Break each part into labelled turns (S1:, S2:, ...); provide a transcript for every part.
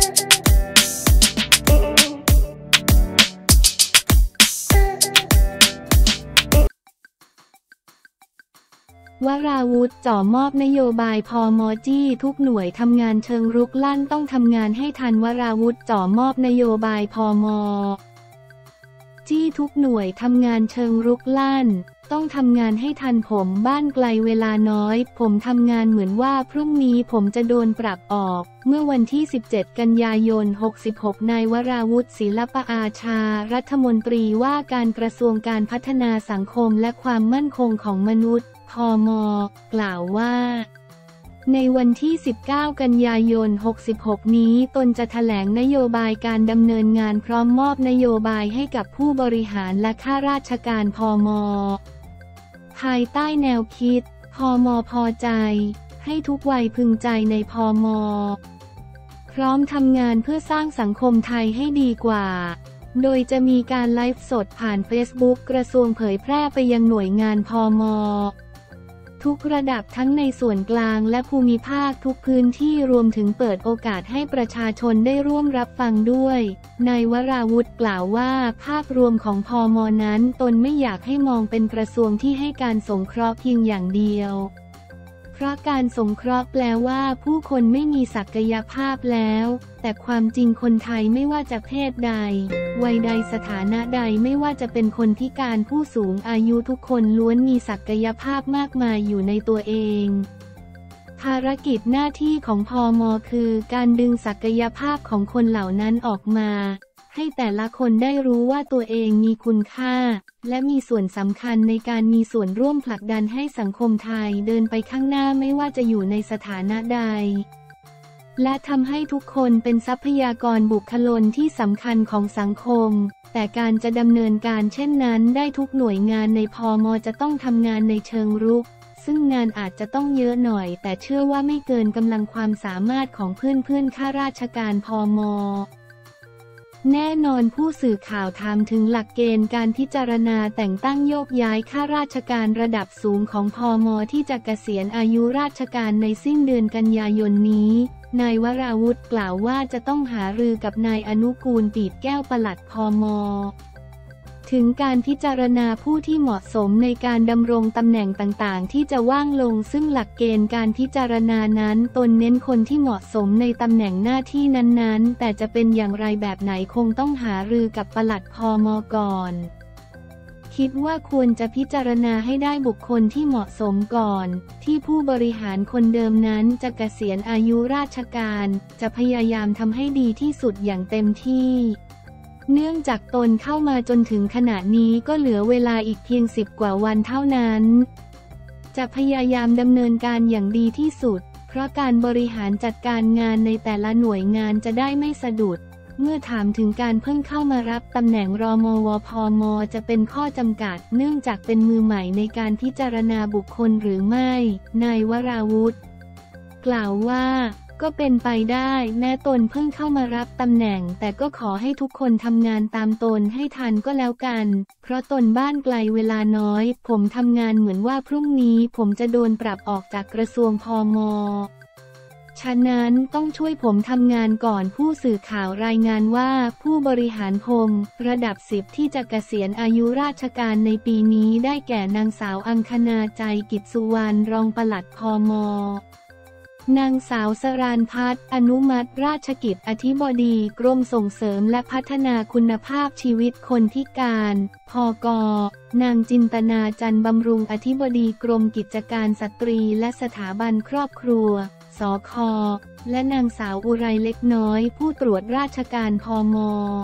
S1: วราวุธจ่อมอบนโยบายพม.จี้ทุกหน่วยทำงานเชิงรุกลั่นต้องทำงานให้ทันวราวุธจ่อมอบนโยบายพม.จี้ทุกหน่วยทำงานเชิงรุกลั่นต้องทำงานให้ทันผมบ้านไกลเวลาน้อยผมทำงานเหมือนว่าพรุ่งนี้ผมจะโดนปรับออกเมื่อวันที่17กันยายน66นายวราวุธศิลปอาชารัฐมนตรีว่าการกระทรวงการพัฒนาสังคมและความมั่นคงของมนุษย์พม.กล่าวว่าในวันที่19กันยายน66นี้ตนจะแถลงนโยบายการดำเนินงานพร้อมมอบนโยบายให้กับผู้บริหารและข้าราชการพม.ภายใต้แนวคิดพม.พอใจให้ทุกวัยพึงใจในพม.พร้อมทำงานเพื่อสร้างสังคมไทยให้ดีกว่าโดยจะมีการไลฟ์สดผ่านเฟซบุ๊กกระทรวงเผยแพร่ไปยังหน่วยงานพม.ทุกระดับทั้งในส่วนกลางและภูมิภาคทุกพื้นที่รวมถึงเปิดโอกาสให้ประชาชนได้ร่วมรับฟังด้วยนายวราวุธกล่าวว่าภาพรวมของพม.นั้นตนไม่อยากให้มองเป็นกระทรวงที่ให้การสงเคราะห์เพียงอย่างเดียวเพราะการสงเคราะห์แปลว่าผู้คนไม่มีศักยภาพแล้วแต่ความจริงคนไทยไม่ว่าจะเพศใดวัยใดสถานะใดไม่ว่าจะเป็นคนพิการผู้สูงอายุทุกคนล้วนมีศักยภาพมากมายอยู่ในตัวเองภารกิจหน้าที่ของพม.คือการดึงศักยภาพของคนเหล่านั้นออกมาให้แต่ละคนได้รู้ว่าตัวเองมีคุณค่าและมีส่วนสำคัญในการมีส่วนร่วมผลักดันให้สังคมไทยเดินไปข้างหน้าไม่ว่าจะอยู่ในสถานะใดและทำให้ทุกคนเป็นทรัพยากรบุคคลที่สำคัญของสังคมแต่การจะดำเนินการเช่นนั้นได้ทุกหน่วยงานในพม.จะต้องทำงานในเชิงรุกซึ่งงานอาจจะต้องเยอะหน่อยแต่เชื่อว่าไม่เกินกำลังความสามารถของเพื่อนๆข้าราชการพม.แน่นอนผู้สื่อข่าวถามถึงหลักเกณฑ์การพิจารณาแต่งตั้งโยกย้ายข้าราชการระดับสูงของพม.ที่จะเกษียณอายุราชการในสิ้นเดือนกันยายนนี้นายวราวุธกล่าวว่าจะต้องหารือกับนายอนุกูลปีบแก้วปลัดพม.ถึงการพิจารณาผู้ที่เหมาะสมในการดำรงตำแหน่งต่างๆที่จะว่างลงซึ่งหลักเกณฑ์การพิจารณานั้นตนเน้นคนที่เหมาะสมในตำแหน่งหน้าที่นั้นๆแต่จะเป็นอย่างไรแบบไหนคงต้องหารือกับปลัดพม.ก่อนคิดว่าควรจะพิจารณาให้ได้บุคคลที่เหมาะสมก่อนที่ผู้บริหารคนเดิมนั้นจะเกษียณอายุราชการจะพยายามทำให้ดีที่สุดอย่างเต็มที่เนื่องจากตนเข้ามาจนถึงขณะนี้ก็เหลือเวลาอีกเพียง10 กว่าวันเท่านั้นจะพยายามดำเนินการอย่างดีที่สุดเพราะการบริหารจัดการงานในแต่ละหน่วยงานจะได้ไม่สะดุดเมื่อถามถึงการเพิ่งเข้ามารับตำแหน่งรมวพม.จะเป็นข้อจำกัดเนื่องจากเป็นมือใหม่ในการพิจารณาบุคคลหรือไม่นายวราวุธกล่าวว่าก็เป็นไปได้แม้ตนเพิ่งเข้ามารับตำแหน่งแต่ก็ขอให้ทุกคนทำงานตามตนให้ทันก็แล้วกันเพราะตนบ้านไกลเวลาน้อยผมทำงานเหมือนว่าพรุ่งนี้ผมจะโดนปรับออกจากกระทรวงพม.ฉะนั้นต้องช่วยผมทำงานก่อนผู้สื่อข่าวรายงานว่าผู้บริหารพม.ระดับ10ที่จะเกษียณอายุราชการในปีนี้ได้แก่นางสาวอังคณาใจกิจสุวรรณรองปลัดพม.นางสาวสราญพัฒน์อนุมัติราชกิจอธิบดีกรมส่งเสริมและพัฒนาคุณภาพชีวิตคนพิการพก.นางจินตนาจันบำรุงอธิบดีกรมกิจการสตรีและสถาบันครอบครัวสค.และนางสาวอุไรเล็กน้อยผู้ตรวจราชการพม.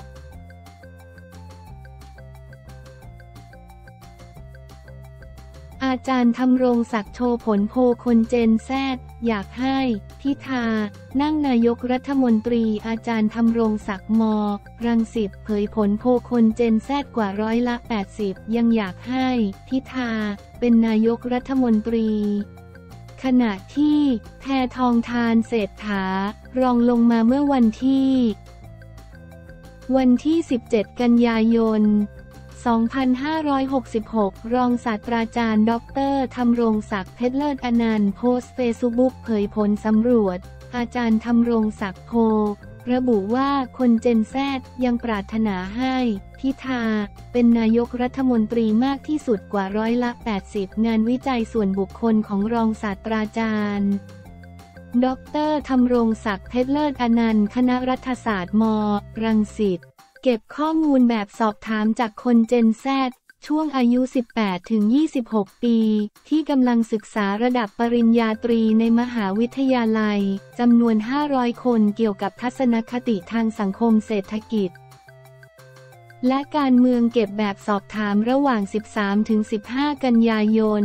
S1: อาจารย์ธำรงศักดิ์โชว์ผลโพลคนเจนแซดอยากให้พิธานั่งนายกรัฐมนตรีอาจารย์ธำรงศักดิ์ม.รังสิตเผยผลโพลคนเจนแซดกว่า80%ยังอยากให้พิธาเป็นนายกรัฐมนตรีขณะที่แพทองธารเศรษฐารองลงมาเมื่อวันที่17 กันยายน2566 รองศาสตราจารย์ดร.ธำรงศักดิ์เพชรเลิศอนันต์โพสต์เฟซบุ๊กเผยผลสำรวจอาจารย์ธำรงศักดิ์โพระบุว่าคนเจนแซดยังปรารถนาให้พิธาเป็นนายกรัฐมนตรีมากที่สุดกว่า80%งานวิจัยส่วนบุคคลของรองศาสตราจารย์ดร.ธำรงศักดิ์เพชรเลิศอนันต์คณะรัฐศาสตร์ม.รังสิตเก็บข้อมูลแบบสอบถามจากคนเจนแซดช่วงอายุ 18-26 ปี ที่กำลังศึกษาระดับปริญญาตรีในมหาวิทยาลัยจำนวน 500 คนเกี่ยวกับทัศนคติทางสังคมเศรษฐกิจและการเมืองเก็บแบบสอบถามระหว่าง 13-15 กันยายน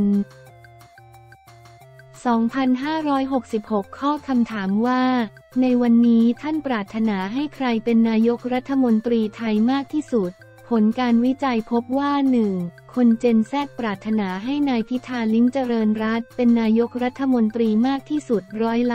S1: 2566 ข้อคำถามว่าในวันนี้ท่านปรารถนาให้ใครเป็นนายกรัฐมนตรีไทยมากที่สุดผลการวิจัยพบว่า 1. คนเจนแซดปรารถนาให้นายพิธาลิ้มเจริญรัตน์เป็นนายกรัฐมนตรีมากที่สุด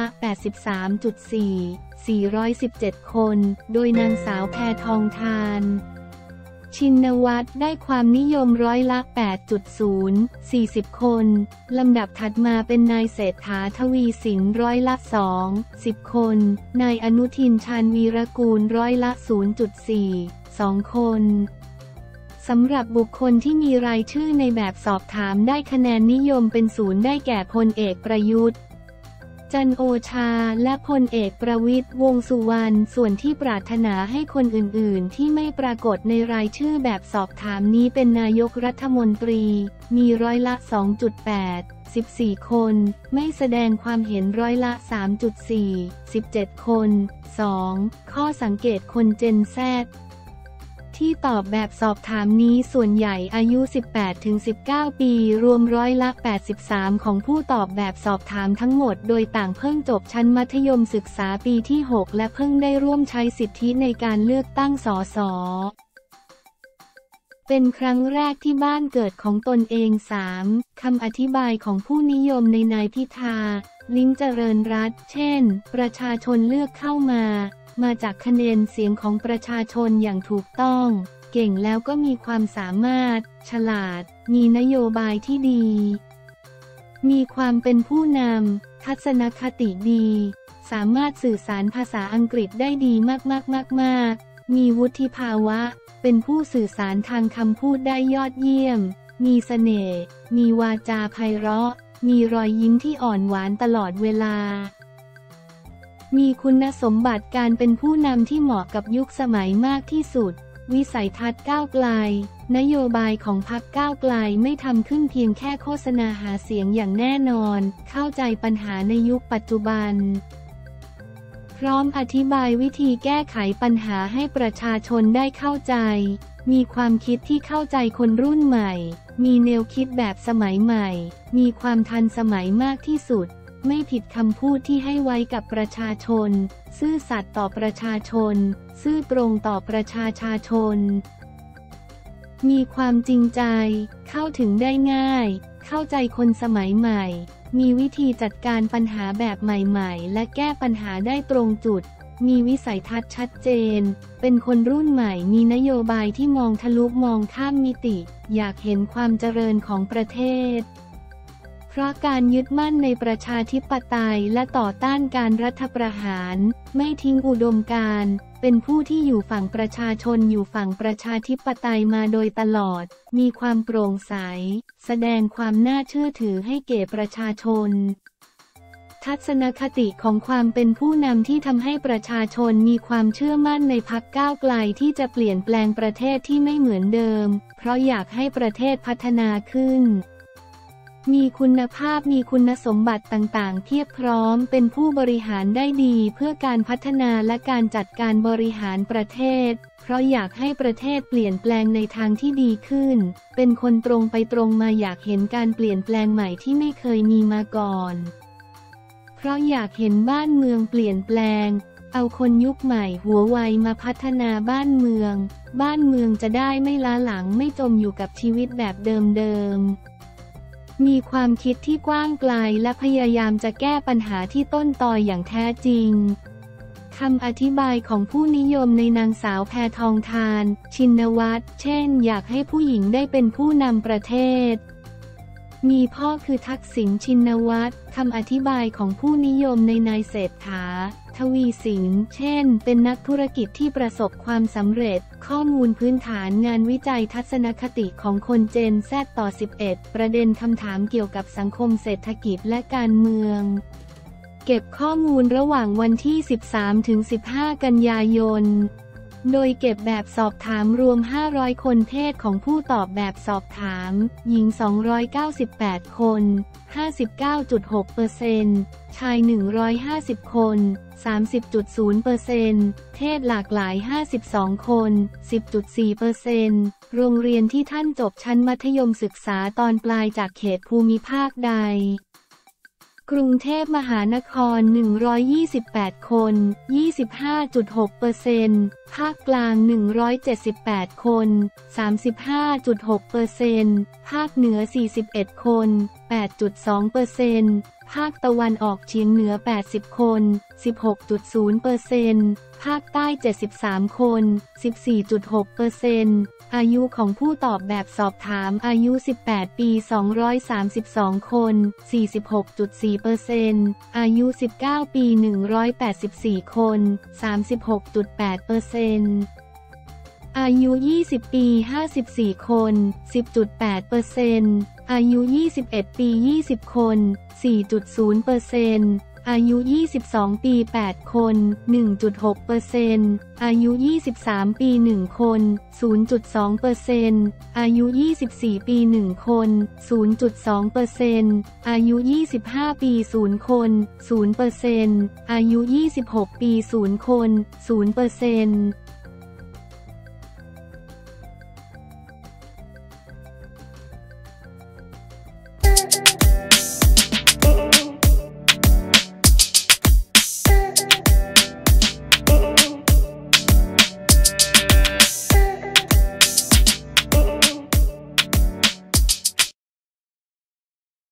S1: 83.4 417 คน โดยนางสาวแพทองธารชินวัตรได้ความนิยม8.0 40 คน ลำดับถัดมาเป็นนายเศรษฐาทวีสิน2 10 คน นายอนุทินชาญวีรกูล0.4 2 คนสำหรับบุคคลที่มีรายชื่อในแบบสอบถามได้คะแนนนิยมเป็น0ได้แก่พลเอกประยุทธ์จันทร์โอชาและพลเอกประวิตรวงษ์สุวรรณส่วนที่ปรารถนาให้คนอื่นๆที่ไม่ปรากฏในรายชื่อแบบสอบถามนี้เป็นนายกรัฐมนตรีมี2.8 14 คนไม่แสดงความเห็น3.4 17 คน 2. ข้อสังเกตคนเจนแซดที่ตอบแบบสอบถามนี้ส่วนใหญ่อายุ 18-19 ปีรวม83%ของผู้ตอบแบบสอบถามทั้งหมดโดยต่างเพิ่งจบชั้นมัธยมศึกษาปีที่ 6 และเพิ่งได้ร่วมใช้สิทธิในการเลือกตั้งสส.เป็นครั้งแรกที่บ้านเกิดของตนเอง 3. คำอธิบายของผู้นิยมในนายพิธาลิ้มเจริญรัตน์เช่นประชาชนเลือกเข้ามาจากคะแนนเสียงของประชาชนอย่างถูกต้องเก่งแล้วก็มีความสามารถฉลาดมีนโยบายที่ดีมีความเป็นผู้นำทัศนคติดีสามารถสื่อสารภาษาอังกฤษได้ดีมากมีวุฒิภาวะเป็นผู้สื่อสารทางคำพูดได้ยอดเยี่ยมมีเสน่ห์มีวาจาไพเราะมีรอยยิ้มที่อ่อนหวานตลอดเวลามีคุณสมบัติการเป็นผู้นำที่เหมาะกับยุคสมัยมากที่สุดวิสัยทัศน์ก้าวไกลนโยบายของพรรคก้าวไกลไม่ทำขึ้นเพียงแค่โฆษณาหาเสียงอย่างแน่นอนเข้าใจปัญหาในยุคปัจจุบันพร้อมอธิบายวิธีแก้ไขปัญหาให้ประชาชนได้เข้าใจมีความคิดที่เข้าใจคนรุ่นใหม่มีแนวคิดแบบสมัยใหม่มีความทันสมัยมากที่สุดไม่ผิดคำพูดที่ให้ไว้กับประชาชนซื่อสัตย์ต่อประชาชนซื่อตรงต่อประชาชนมีความจริงใจเข้าถึงได้ง่ายเข้าใจคนสมัยใหม่มีวิธีจัดการปัญหาแบบใหม่ๆและแก้ปัญหาได้ตรงจุดมีวิสัยทัศน์ชัดเจนเป็นคนรุ่นใหม่มีนโยบายที่มองทะลุมองข้ามมิติอยากเห็นความเจริญของประเทศเพราะการยึดมั่นในประชาธิปไตยและต่อต้านการรัฐประหารไม่ทิ้งอุดมการณ์เป็นผู้ที่อยู่ฝั่งประชาชนอยู่ฝั่งประชาธิปไตยมาโดยตลอดมีความโปร่งใสแสดงความน่าเชื่อถือให้แก่ประชาชนทัศนคติของความเป็นผู้นำที่ทำให้ประชาชนมีความเชื่อมั่นในพรรคก้าวไกลที่จะเปลี่ยนแปลงประเทศที่ไม่เหมือนเดิมเพราะอยากให้ประเทศพัฒนาขึ้นมีคุณภาพมีคุณสมบัติต่างๆเพียบพร้อมเป็นผู้บริหารได้ดีเพื่อการพัฒนาและการจัดการบริหารประเทศเพราะอยากให้ประเทศเปลี่ยนแปลงในทางที่ดีขึ้นเป็นคนตรงไปตรงมาอยากเห็นการเปลี่ยนแปลงใหม่ที่ไม่เคยมีมาก่อนเพราะอยากเห็นบ้านเมืองเปลี่ยนแปลงเอาคนยุคใหม่หัวไวมาพัฒนาบ้านเมืองจะได้ไม่ล้าหลังไม่จมอยู่กับชีวิตแบบเดิมมีความคิดที่กว้างไกลและพยายามจะแก้ปัญหาที่ต้นตออย่างแท้จริงคำอธิบายของผู้นิยมในนางสาวแพทองธารชินวัตรเช่นอยากให้ผู้หญิงได้เป็นผู้นำประเทศมีพ่อคือทักษิณชินวัตรคำอธิบายของผู้นิยมในนายเศรษฐาทวีสินเช่นเป็นนักธุรกิจที่ประสบความสำเร็จข้อมูลพื้นฐานงานวิจัยทัศนคติของคนเจน Z ต่อ 11 ประเด็นคำถามเกี่ยวกับสังคมเศรษฐกิจและการเมืองเก็บข้อมูลระหว่างวันที่ 13-15 กันยายนโดยเก็บแบบสอบถามรวม 500 คนเพศของผู้ตอบแบบสอบถามหญิง 298 คน 59.6% ชาย 150 คน 30.0% เพศหลากหลาย 52 คน 10.4% โรงเรียนที่ท่านจบชั้นมัธยมศึกษาตอนปลายจากเขตภูมิภาคใดกรุงเทพมหานคร 128 คน 25.6% ภาคกลาง 178 คน 35.6% ภาคเหนือ 41 คน 8.2%ภาคตะวันออกเฉียงเหนือ 80 คน 16.0%ภาคใต้ 73 คน 14.6%อายุของผู้ตอบแบบสอบถามอายุ 18 ปี 232 คน 46.4% อายุ 19 ปี 184 คน 36.8%อายุ 20 ปี 54 คน 10.8%อายุ 21 ปี 20 คน 4.0%อายุ 22 ปี 8 คน 1.6% อายุ 23 ปี 1 คน 0.2% อายุ 24 ปี 1 คน 0.2% อายุ 25 ปี 0 คน 0% อายุ 26 ปี 0 คน 0%